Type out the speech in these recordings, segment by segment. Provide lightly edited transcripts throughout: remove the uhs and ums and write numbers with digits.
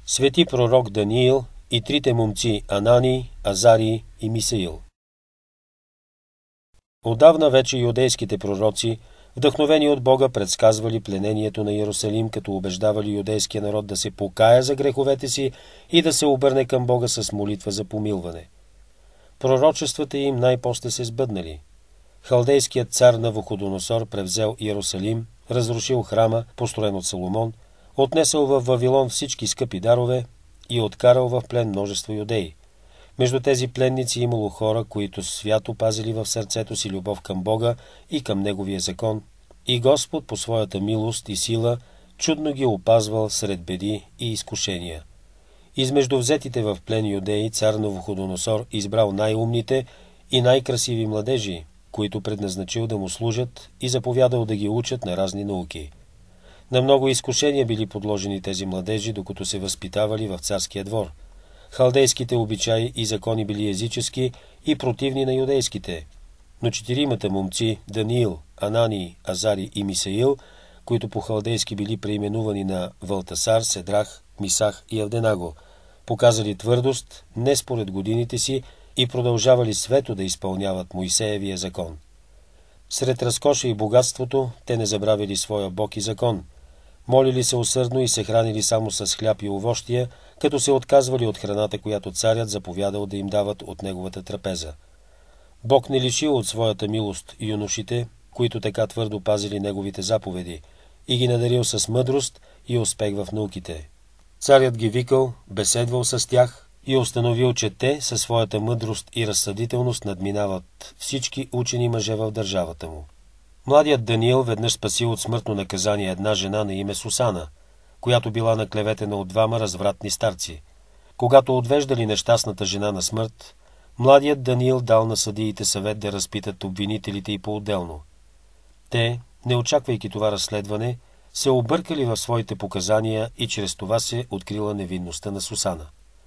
Свети пророк Даниил и трите момци Анани, Азарий и Мисаил. Отдавна вече юдейските пророци, вдъхновени от Бога, предсказвали пленението на Иерусалим, като убеждавали юдейския народ да се покая за греховете си и да се обърне към Бога с молитва за помилване. Пророчествата им най-после се сбъднали. Халдейският цар Навуходоносор превзел Иерусалим, разрушил храма, построен от Соломон, отнесъл в Вавилон всички скъпи дарове и откарал в плен множество юдеи. Между тези пленници имало хора, които свято пазили в сърцето си любов към Бога и към Неговия закон, и Господ по своята милост и сила чудно ги опазвал сред беди и изкушения. Измежду взетите в плен юдеи цар Навуходоносор избрал най-умните и най-красиви младежи, които предназначил да му служат и заповядал да ги учат на разни науки. На много изкушения били подложени тези младежи, докато се възпитавали в царския двор. Халдейските обичаи и закони били езически и противни на юдейските, но четиримата момци Даниил, Анани, Азари и Мисаил, които по халдейски били преименувани на Валтасар, Седрах, Мисах и Авденаго, показали твърдост не според годините си и продължавали свето да изпълняват Моисеевия закон. Сред разкоша и богатството те не забравили своя Бог и закон, молили се усърдно и се хранили само с хляб и овощия, като се отказвали от храната, която царят заповядал да им дават от неговата трапеза. Бог не лишил от своята милост юношите, които така твърдо пазили неговите заповеди, и ги надарил с мъдрост и успех в науките. Царят ги викал, беседвал с тях и установил, че те със своята мъдрост и разсъдителност надминават всички учени мъже в държавата му. Младият Даниил веднъж спасил от смъртно наказание една жена на име Сусана, която била наклеветена от двама развратни старци. Когато отвеждали нещастната жена на смърт, младият Даниил дал на съдиите съвет да разпитат обвинителите и по-отделно. Те, не очаквайки това разследване, се объркали в своите показания и чрез това се открила невинността на Сусана.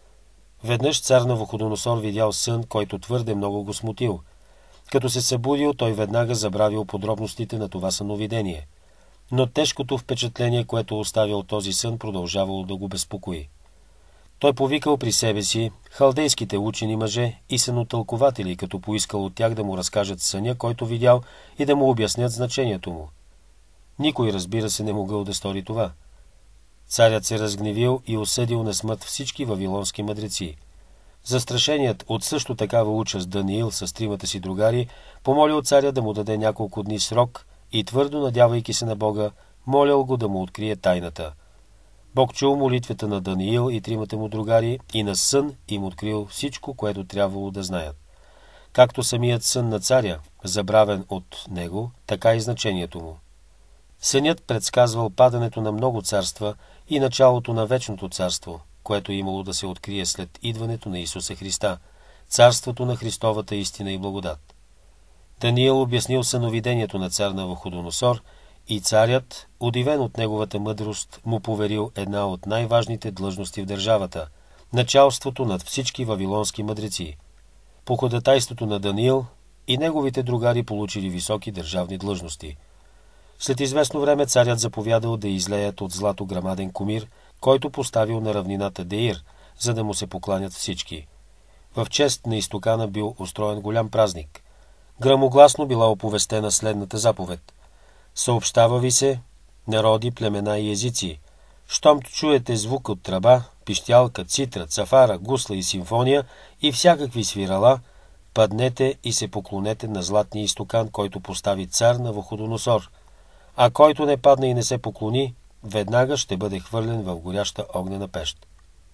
Веднъж цар Навуходоносор видял сън, който твърде много го смутил. Като се събудил, той веднага забравил подробностите на това съновидение. Но тежкото впечатление, което оставил този сън, продължавало да го безпокои. Той повикал при себе си халдейските учени мъже и сънотълкователи, като поискал от тях да му разкажат съня, който видял, и да му обяснят значението му. Никой, разбира се, не могъл да стори това. Царят се разгневил и осъдил на смърт всички вавилонски мъдреци. Застрашеният от също такава участ Даниил с тримата си другари помолил царя да му даде няколко дни срок и твърдо надявайки се на Бога, молял го да му открие тайната. Бог чул молитвата на Даниил и тримата му другари и на сън им открил всичко, което трябвало да знаят. Както самият сън на царя, забравен от него, така и значението му. Сънят предсказвал падането на много царства и началото на вечното царство, което имало да се открие след идването на Исуса Христа, царството на Христовата истина и благодат. Даниил обяснил съновидението на цар Навуходоносор и царят, удивен от неговата мъдрост, му поверил една от най-важните длъжности в държавата – началството над всички вавилонски мъдреци. По ходатайството на Даниил и неговите другари получили високи държавни длъжности. След известно време царят заповядал да излеят от злато грамаден кумир, който поставил на равнината Деир, за да му се покланят всички. В чест на изтокана бил устроен голям празник. Грамогласно била оповестена следната заповед. Съобщава ви се, народи, племена и езици, щом чуете звук от тръба, пищялка, цитра, цафара, гусла и симфония и всякакви свирала, паднете и се поклонете на златния изтокан, който постави цар Навуходоносор, а който не падне и не се поклони, веднага ще бъде хвърлен в горяща огнена пещ.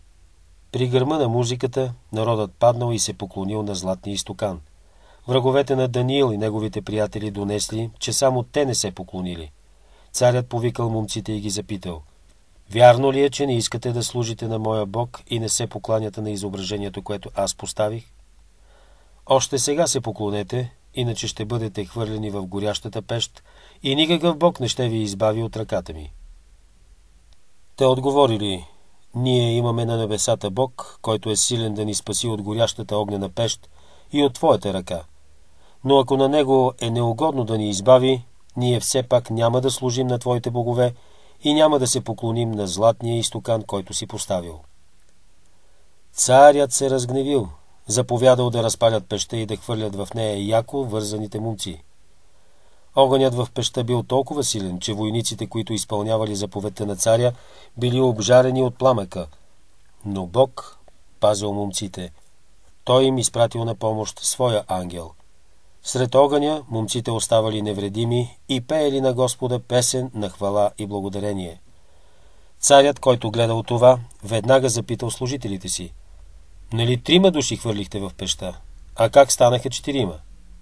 При гърма на музиката народът паднал и се поклонил на златния изтокан. Враговете на Даниил и неговите приятели донесли, че само те не се поклонили. Царят повикал момците и ги запитал: вярно ли е, че не искате да служите на моя Бог и не се покланяте на изображението, което аз поставих? Още сега се поклонете, иначе ще бъдете хвърлени в горящата пещ и никакъв Бог не ще ви избави от ръката ми. Те отговорили: ние имаме на небесата Бог, който е силен да ни спаси от горящата огнена пещ и от твоята ръка. Но ако на него е неугодно да ни избави, ние все пак няма да служим на твоите богове и няма да се поклоним на златния изтокан, който си поставил. Царят се разгневил, заповядал да разпалят пеща и да хвърлят в нея яко вързаните момци. Огънят в пеща бил толкова силен, че войниците, които изпълнявали заповедта на царя, били обжарени от пламъка. Но Бог пазил момците. Той им изпратил на помощ своя ангел. Сред огъня момците оставали невредими и пеели на Господа песен на хвала и благодарение. Царят, който гледал това, веднага запитал служителите си: нали 3 души хвърлихте в пеща, а как станаха 4?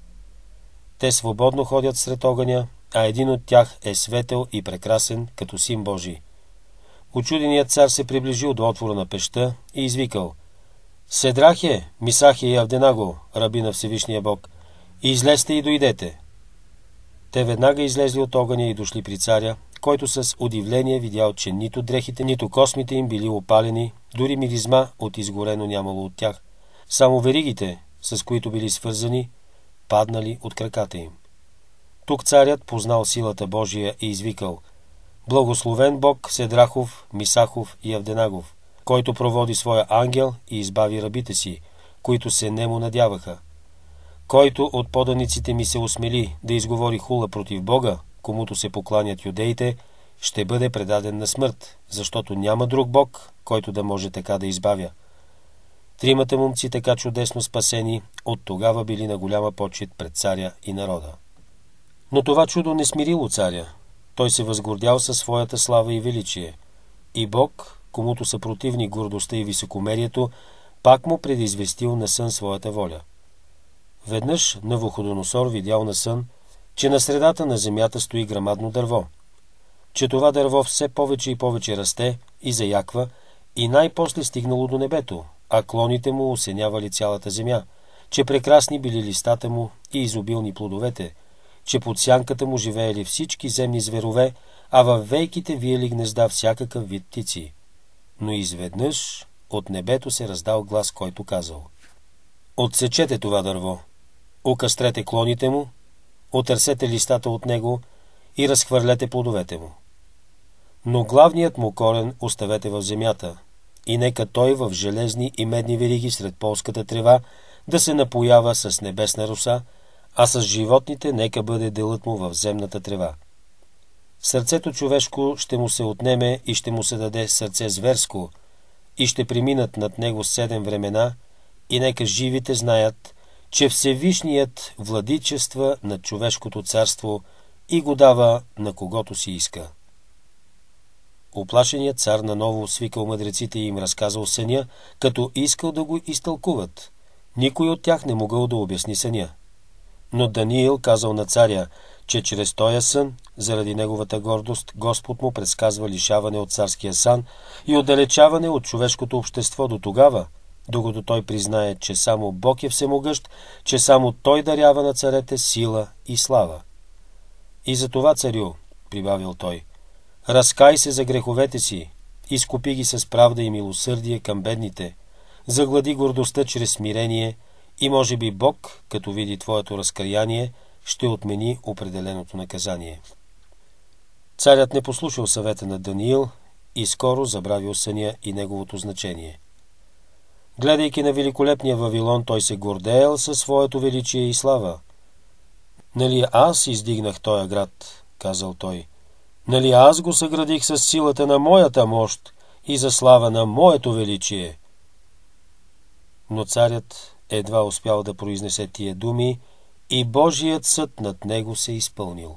Те свободно ходят сред огъня, а един от тях е светел и прекрасен, като син Божий. Учуденият цар се приближил до отвора на пеща и извикал: Седрахе, Мисахе и Авденаго, раби на Всевишния Бог, излезте и дойдете. Те веднага излезли от огъня и дошли при царя, който с удивление видял, че нито дрехите, нито космите им били опалени, дори миризма от изгорено нямало от тях. Само веригите, с които били свързани, паднали от краката им. Тук царят познал силата Божия и извикал: Благословен Бог Седрахов, Мисахов и Авденагов, който проводи своя ангел и избави рабите си, които се нему надяваха. Който от поданиците ми се осмели да изговори хула против Бога, комуто се покланят юдеите, ще бъде предаден на смърт, защото няма друг Бог, който да може така да избавя. 3 момци, така чудесно спасени, от тогава били на голяма почит пред царя и народа. Но това чудо не смирило царя. Той се възгордял със своята слава и величие. И Бог, комуто са противни гордостта и високомерието, пак му предизвестил на сън своята воля. Веднъж Навуходоносор видял на сън, че на средата на земята стои грамадно дърво, че това дърво все повече и повече расте и заяква и най-после стигнало до небето, а клоните му осенявали цялата земя, че прекрасни били листата му и изобилни плодовете, че под сянката му живеели всички земни зверове, а във вейките виели гнезда всякакъв вид птици. Но изведнъж от небето се раздал глас, който казал: Отсечете това дърво, окъстрете клоните му, отърсете листата от него и разхвърлете плодовете му. Но главният му корен оставете в земята, и нека той в железни и медни вериги сред полската трева да се напоява с небесна роса, а с животните нека бъде делът му в земната трева. Сърцето човешко ще му се отнеме и ще му се даде сърце зверско, и ще преминат над него 7 времена, и нека живите знаят, че Всевишният владичества над човешкото царство и го дава на когото си иска. Уплашеният цар наново свикал мъдреците и им разказал съня, като искал да го изтълкуват. Никой от тях не могъл да обясни съня. Но Даниил казал на царя, че чрез тоя сън, заради неговата гордост, Господ му предсказва лишаване от царския сан и отдалечаване от човешкото общество до тогава, докато той признае, че само Бог е всемогъщ, че само Той дарява на царете сила и слава. И за това, царю, прибавил той, разкай се за греховете си, изкупи ги с правда и милосърдие към бедните, заглади гордостта чрез смирение и може би Бог, като види твоето разкаяние, ще отмени определеното наказание. Царят не послушал съвета на Даниил и скоро забравил съня и неговото значение. Гледайки на великолепния Вавилон, той се гордеел със своето величие и слава. Нали аз издигнах тоя град, казал той. Нали аз го съградих с силата на моята мощ и за слава на моето величие. Но царят едва успял да произнесе тия думи и Божият съд над него се изпълнил.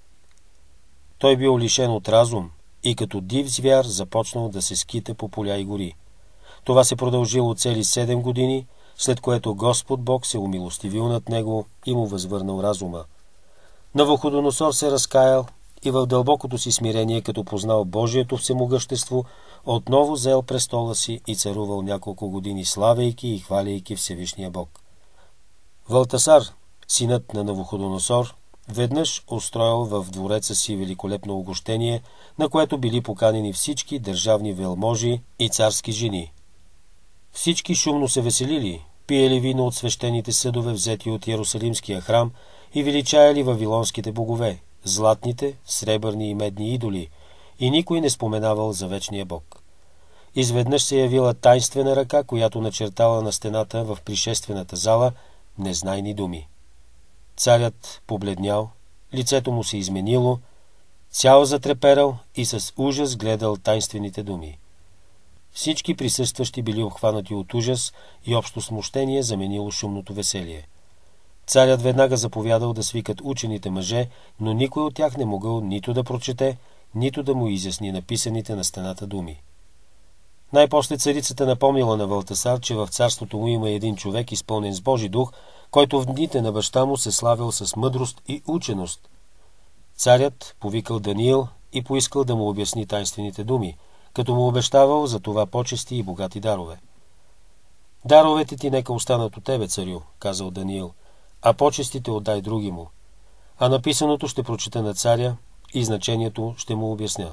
Той бил лишен от разум и като див звяр започнал да се скита по поля и гори. Това се продължило цели 7 години, след което Господ Бог се умилостивил над него и му възвърнал разума. Навуходоносор се разкаял и в дълбокото си смирение, като познал Божието всемогъщество, отново взел престола си и царувал няколко години, славейки и хваляйки Всевишния Бог. Валтасар, синът на Навуходоносор, веднъж устроил в двореца си великолепно угощение, на което били поканени всички държавни велможи и царски жени. Всички шумно се веселили, пиели вино от свещените съдове, взети от Иерусалимския храм, и величаяли вавилонските богове, златните, сребърни и медни идоли, и никой не споменавал за вечния Бог. изведнъж се явила тайнствена ръка, която начертала на стената в пришествената зала незнайни думи. Царят побледнял, лицето му се изменило, цял затреперал и с ужас гледал тайнствените думи. Всички присъстващи били обхванати от ужас и общо смущение заменило шумното веселие. Царят веднага заповядал да свикат учените мъже, но никой от тях не могъл нито да прочете, нито да му изясни написаните на стената думи. Най-после царицата напомнила на Валтасар, че в царството му има един човек, изпълнен с Божи дух, който в дните на баща му се славил с мъдрост и ученост. Царят повикал Даниил и поискал да му обясни тайнствените думи, като му обещавал за това почести и богати дарове. Даровете ти нека останат от тебе, царю, казал Даниил, а почестите отдай други му. А написаното ще прочета на царя и значението ще му обясня.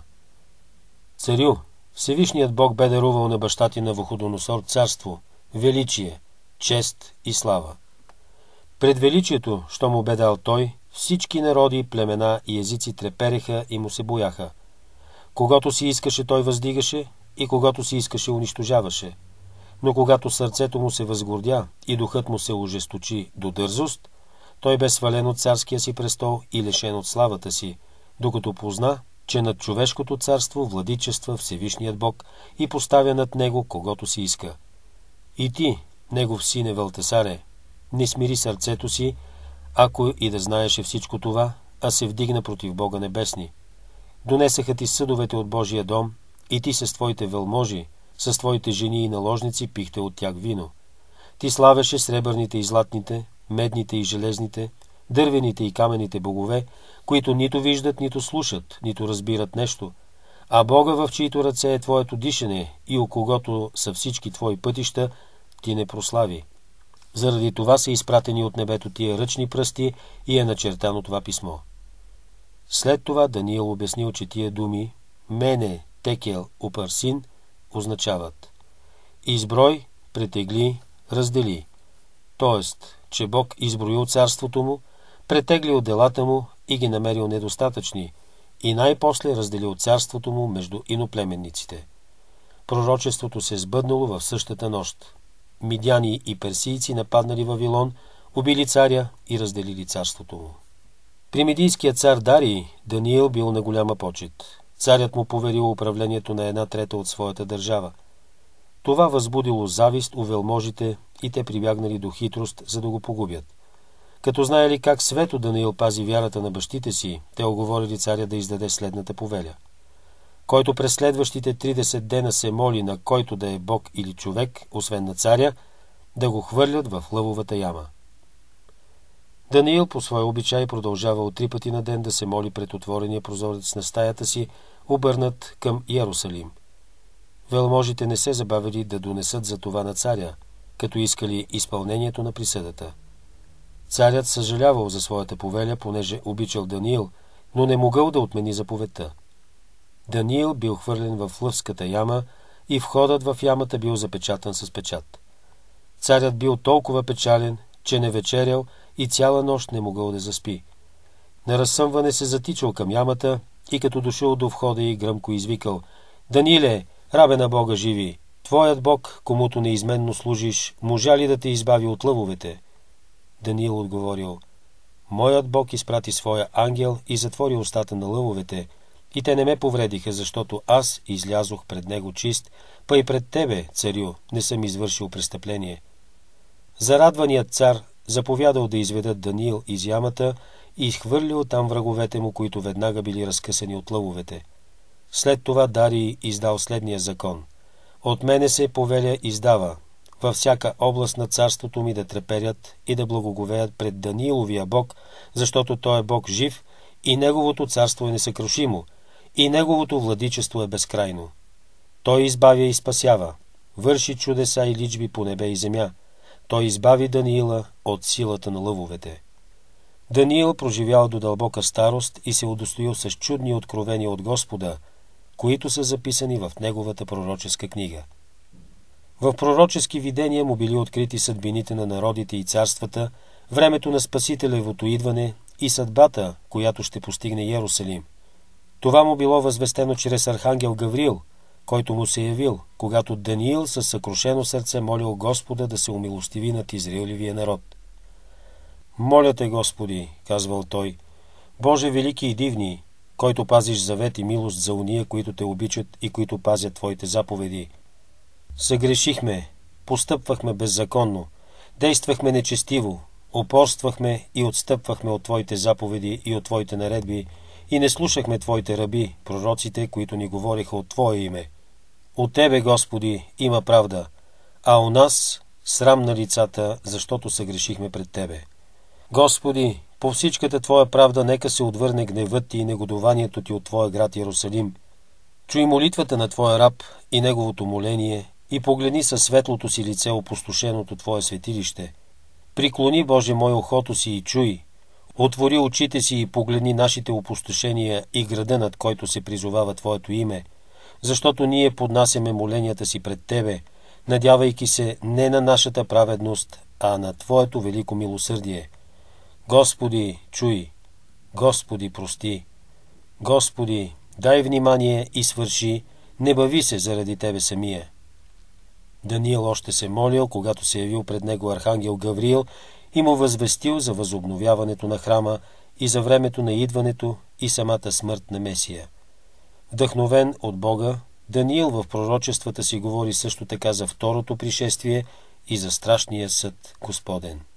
Царю, Всевишният Бог бе дарувал на баща ти Навуходоносор царство, величие, чест и слава. Пред величието, що му бе дал той, всички народи, племена и езици трепереха и му се бояха. Когато си искаше, той въздигаше и когато си искаше, унищожаваше. Но когато сърцето му се възгордя и духът му се ожесточи до дързост, той бе свален от царския си престол и лишен от славата си, докато позна, че над човешкото царство владичества Всевишният Бог и поставя над него когото си иска. И ти, негов сине Валтасаре, не смири сърцето си, ако и да знаеше всичко това, а се вдигна против Бога небесни. Донесаха ти съдовете от Божия дом и ти с твоите велможи, с твоите жени и наложници пихте от тях вино. Ти славеше сребърните и златните, медните и железните, дървените и камените богове, които нито виждат, нито слушат, нито разбират нещо, а Бога, в чието ръце е твоето дишане и у когото са всички твои пътища, ти не прослави. Заради това са изпратени от небето тия ръчни пръсти и е начертано това писмо. След това Даниил обяснил, че тия думи Мене, Текел, Упарсин означават изброй, претегли, раздели, т.е. че Бог изброил царството му, претеглил делата му и ги намерил недостатъчни и най-после разделил царството му между иноплеменниците. Пророчеството се сбъднало в същата нощ. Мидяни и персийци нападнали Вавилон, убили царя и разделили царството му. При медийския цар Дарий Даниил бил на голяма почет. Царят му поверил управлението на 1/3 от своята държава. Това възбудило завист у велможите и те прибягнали до хитрост, за да го погубят. Като знаели как свето Даниил пази вярата на бащите си, те оговорили царя да издаде следната повеля. Който през следващите 30 дена се моли на който да е бог или човек, освен на царя, да го хвърлят в лъвовата яма. Даниил по своя обичай продължавал 3 пъти на ден да се моли пред отворения прозорец на стаята си, обърнат към Иерусалим. Велможите не се забавили да донесат за това на царя, като искали изпълнението на присъдата. Царят съжалявал за своята повеля, понеже обичал Даниил, но не могъл да отмени заповедта. Даниил бил хвърлен в лъвската яма и входът в ямата бил запечатан с печат. Царят бил толкова печален, че не вечерял и цяла нощ не могъл да заспи. На разсъмване се затичал към ямата и като дошъл до входа и гръмко извикал: „Данииле, рабе на Бога живи, твоят Бог, комуто неизменно служиш, можа ли да те избави от лъвовете?“ Даниил отговорил: „Моят Бог изпрати своя ангел и затвори устата на лъвовете, и те не ме повредиха, защото аз излязох пред него чист, па и пред тебе, царю, не съм извършил престъпление.“ Зарадваният цар заповядал да изведат Даниил из ямата и изхвърлил там враговете му, които веднага били разкъсани от лъвовете. След това Дарий издал следния закон: „От мене се повеля издава във всяка област на царството ми да треперят и да благоговеят пред Данииловия Бог, защото той е Бог жив и неговото царство е несъкрушимо, и неговото владичество е безкрайно. Той избавя и спасява, върши чудеса и личби по небе и земя. Той избави Даниила от силата на лъвовете.“ Даниил проживял до дълбока старост и се удостоил с чудни откровения от Господа, които са записани в неговата пророческа книга. В пророчески видения му били открити съдбините на народите и царствата, времето на Спасителевото идване и съдбата, която ще постигне Иерусалим. Това му било възвестено чрез архангел Гавриил, който му се явил, когато Даниил със съкрушено сърце молил Господа да се умилостиви над Израилевия народ. Моля те, Господи, казвал той, Боже велики и дивни, който пазиш завет и милост за уния, които те обичат и които пазят Твоите заповеди. Съгрешихме, постъпвахме беззаконно, действахме нечестиво, упорствахме и отстъпвахме от Твоите заповеди и от Твоите наредби и не слушахме Твоите раби, пророците, които ни говориха от Твое име. От Тебе, Господи, има правда, а у нас срам на лицата, защото съгрешихме пред Тебе. Господи, по всичката Твоя правда нека се отвърне гневът Ти и негодованието Ти от Твоя град Иерусалим. Чуй молитвата на Твоя раб и неговото моление и погледни със светлото си лице опустошеното Твое светилище. Приклони, Боже мой, ухото си и чуй. Отвори очите си и погледни нашите опустошения и града, над който се призовава Твоето име, защото ние поднасяме моленията си пред Тебе, надявайки се не на нашата праведност, а на Твоето велико милосърдие. Господи, чуй! Господи, прости! Господи, дай внимание и свърши, не бави се заради Тебе самия. Даниил още се молил, когато се явил пред него архангел Гавриил и му възвестил за възобновяването на храма и за времето на идването и самата смърт на Месия. Вдъхновен от Бога, Даниил в пророчествата си говори също така за второто пришествие и за страшния съд Господен.